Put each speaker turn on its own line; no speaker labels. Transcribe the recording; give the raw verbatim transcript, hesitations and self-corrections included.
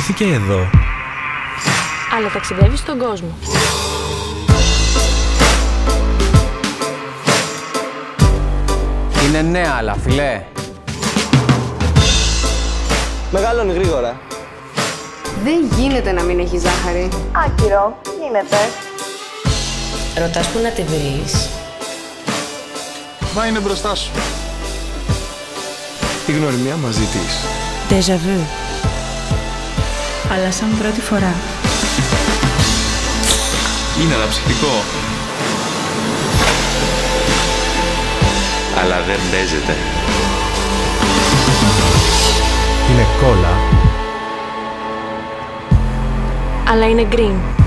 γεννήθηκε εδώ.
Αλλά ταξιδεύει στον κόσμο.
Είναι νέα, αλλά φιλέ.
Μεγαλώνει γρήγορα.
Δεν γίνεται να μην έχει ζάχαρη.
Άκυρο, γίνεται.
Ρωτάς που να τη βρεις.
Μα είναι μπροστά σου.
Η γνωριμία μαζί της.
Déjà vu.
Αλλά σαν πρώτη φορά.
Είναι αναψυκτικό.
Αλλά δεν παίζεται.
Είναι κόλλα.
Αλλά είναι green.